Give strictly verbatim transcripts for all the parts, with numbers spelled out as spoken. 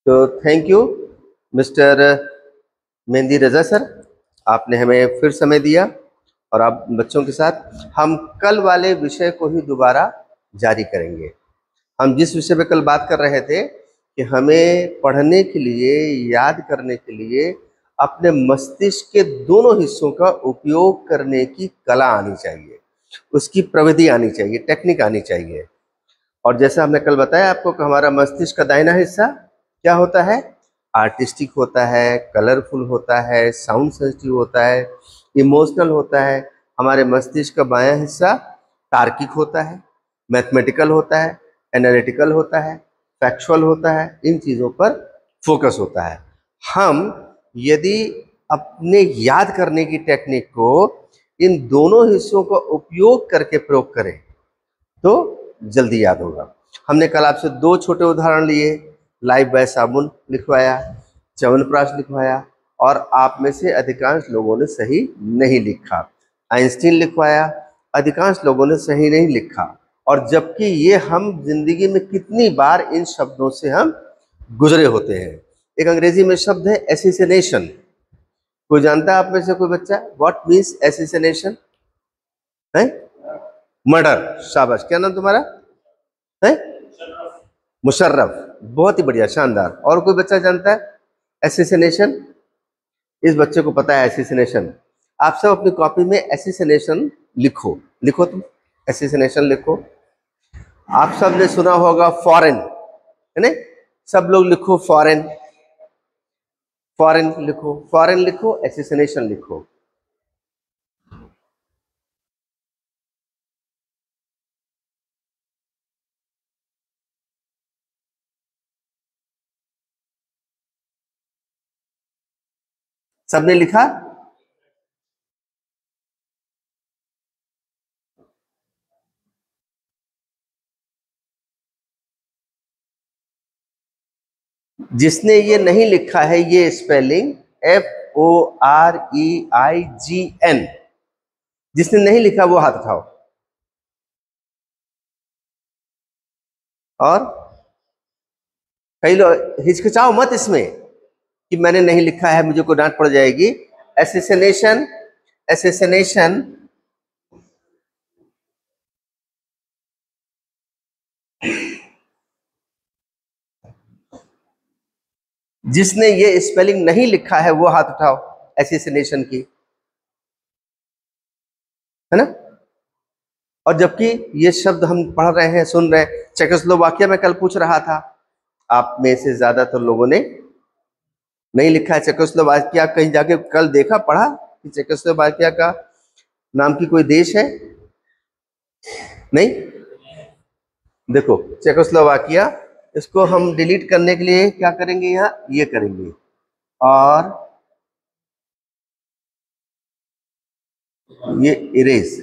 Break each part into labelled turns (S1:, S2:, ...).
S1: तो thank you mister Mehndi Raza sir, आपने हमें फिर समय दिया और आप बच्चों के साथ हम कल वाले विषय को ही दोबारा जारी करेंगे। हम जिस विषय पे कल बात कर रहे थे कि हमें पढ़ने के लिए, याद करने के लिए अपने मस्तिष्क के दोनों हिस्सों का उपयोग करने की कला आनी चाहिए, उसकी प्रविधि आनी चाहिए, टेक्निक आनी चाहिए। और जैसा हमने कल बताया आपको कि हमारा मस्तिष्क का दाहिना हिस्सा क्या होता है, आर्टिस्टिक होता है, कलरफुल होता है, साउंड सेंसिटिव होता है, इमोशनल होता है। हमारे मस्तिष्क का बायां हिस्सा तार्किक होता है, मैथमेटिकल होता है, एनालिटिकल होता है, फैक्चुअल होता है, इन चीज़ों पर फोकस होता है। हम यदि अपने याद करने की टेक्निक को इन दोनों हिस्सों का उपयोग करके प्रयोग करें तो जल्दी याद होगा। हमने कल आपसे दो छोटे उदाहरण लिए, लाइफ बाय साबुन लिखवाया, च्यवनप्राश लिखवाया, और आप में से अधिकांश लोगों ने सही नहीं लिखा। आइंस्टीन लिखवाया, अधिकांश लोगों ने सही नहीं लिखा। और जबकि ये हम जिंदगी में कितनी बार इन शब्दों से हम गुजरे होते हैं। एक अंग्रेजी में शब्द है एसिसिनेशन। कोई जानता है आप में से कोई बच्चा व्हाट मीन्स एसिसिनेशन? है मर्डर। शाबाश, क्या नाम तुम्हारा है? मुशर्रफ। बहुत ही बढ़िया, शानदार। और कोई बच्चा जानता है एसिसिनेशन? इस बच्चे को पता है एसिसिनेशन। आप सब अपनी कॉपी में एसिसिनेशन लिखो, लिखो तुम एसिसिनेशन लिखो। आप सब ने सुना होगा फॉरेन, है ना? सब लोग लिखो फॉरेन, फॉरेन लिखो, फॉरेन लिखो, एसिसिनेशन लिखो। सबने लिखा? जिसने ये नहीं लिखा है ये spelling F O R E I G N, जिसने नहीं लिखा वो हाथ उठाओ। और कई लोग हिचकिचाओ मत इसमें कि मैंने नहीं लिखा है, मुझे को डांट पड़ जाएगी। एसेसिनेशन, एसेसिनेशन जिसने ये स्पेलिंग नहीं लिखा है वो हाथ उठाओ एसेसिनेशन की, है ना? और जबकि ये शब्द हम पढ़ रहे हैं, सुन रहे हैं। चेकोस्लोवाकिया में कल पूछ रहा था, आप में से ज्यादातर लोगों ने नहीं लिखा है चेकोस्लोवाकिया। कहीं जाके कल देखा, पढ़ा कि चेकोस्लोवाकिया का नाम की कोई देश है? नहीं। देखो चेकोस्लोवाकिया, इसको हम डिलीट करने के लिए क्या करेंगे, यहाँ ये करेंगे और ये इरेज,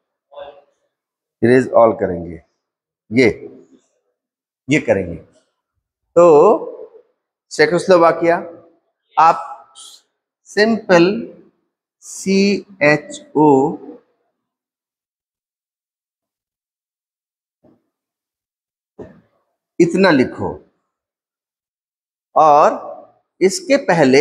S1: इरेज ऑल करेंगे, ये ये करेंगे। तो चेकोस्लोवाकिया, आप सिंपल सी एच ओ इतना लिखो और इसके पहले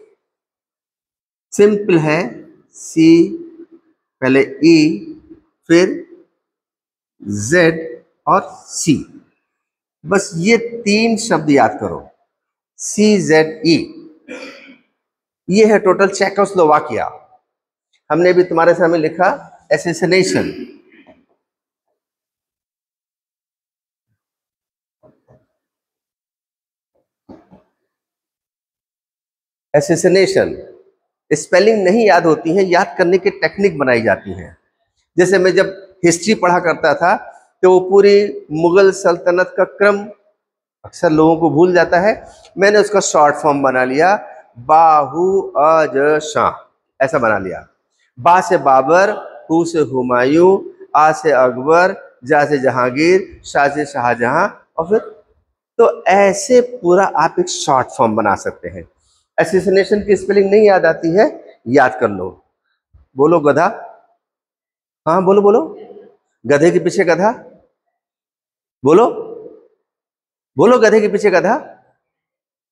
S1: सिंपल है सी, पहले ई, फिर जेड और सी। बस ये तीन शब्द याद करो, सी जेड ई। ये है टोटल चेकोस्लोवाकिया। हमने भी तुम्हारे सामने लिखा एसेसिनेशन, एसेसिनेशन। स्पेलिंग नहीं याद होती है, याद करने की टेक्निक बनाई जाती है। जैसे मैं जब हिस्ट्री पढ़ा करता था तो वो पूरी मुगल सल्तनत का क्रम अक्सर लोगों को भूल जाता है। मैंने उसका शॉर्ट फॉर्म बना लिया, बाहू अज शाह, ऐसा बना लिया। बा से बाबर, हु से हुमायूं, आ से अकबर, जा से जहांगीर, शाह से शाहजहां, और फिर तो ऐसे पूरा आप एक शॉर्ट फॉर्म बना सकते हैं। एसेसिनेशन की स्पेलिंग नहीं याद आती है, याद कर लो। बोलो गधा, हाँ बोलो बोलो, गधे के पीछे गधा, बोलो बोलो, गधे के पीछे गधा।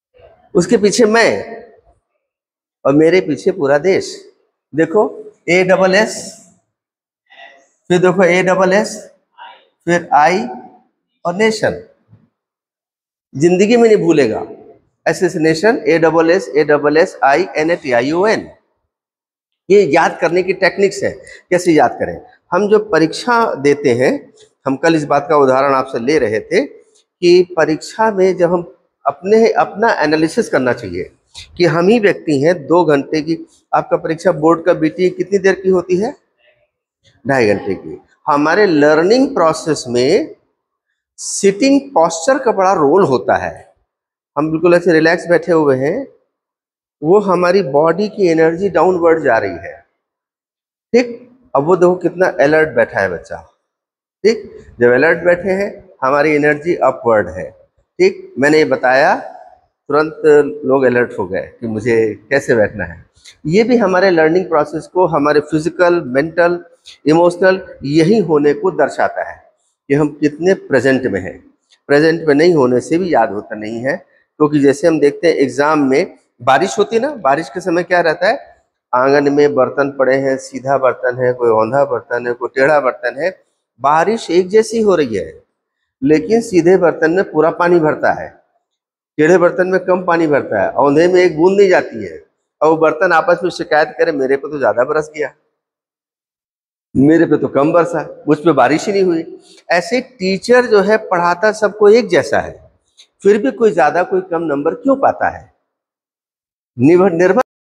S1: उसके पीछे मैं और मेरे पीछे पूरा देश। देखो ए डबल एस, फिर देखो ए डबल एस, फिर आई और नेशन। जिंदगी में नहीं भूलेगा। Assassination, A double S, A double S, I N A T I O N. ये याद करने की टेक्निक्स है। कैसे याद करें? हम जो परीक्षा देते हैं, हम कल इस बात का उदाहरण आपसे ले रहे थे कि परीक्षा में जब हम अपने अपना एनालिसिस करना चाहिए कि हम ही व्यक्ति हैं। दो घंटे की आपका परीक्षा बोर्ड का बीटी कितनी देर की होती है? ढाई घंटे की। हमारे लर्निंग प्रोसेस में सिटिंग पोस्चर का बड़ा रोल होता है। हम बिल्कुल ऐसे रिलैक्स बैठे हुए हैं, वो हमारी बॉडी की एनर्जी डाउनवर्ड जा रही है। ठीक, अब वो देखो कितना अलर्ट बैठा है बच्चा। ठीक, जब अलर्ट बैठे हैं हमारी एनर्जी अपवर्ड है। ठीक, मैंने ये बताया, तुरंत लोग अलर्ट हो गए कि मुझे कैसे बैठना है। ये भी हमारे लर्निंग प्रोसेस को, हमारे फिजिकल, मेंटल, इमोशनल यही होने को दर्शाता है कि हम कितने प्रेजेंट में हैं। प्रेजेंट में नहीं होने से भी याद होता नहीं है, क्योंकि जैसे हम देखते हैं एग्जाम में बारिश होती है ना, बारिश के समय क्या रहता है? आंगन में बर्तन पड़े हैं, सीधा बर्तन है, कोई औंधा बर्तन है, कोई टेढ़ा बर्तन है। बारिश एक जैसी हो रही है, लेकिन सीधे बर्तन में पूरा पानी भरता है, टेढ़े बर्तन में कम पानी भरता है, औंधे में एक बूंद नहीं जाती है। और वो बर्तन आपस में शिकायत करे, मेरे पे तो ज्यादा बरस गया, मेरे पे तो कम बरसा, मुझ पे बारिश ही नहीं हुई। ऐसे टीचर जो है पढ़ाता सबको एक जैसा है, फिर भी कोई ज्यादा कोई कम नंबर क्यों पाता है? निर्भर निर्भर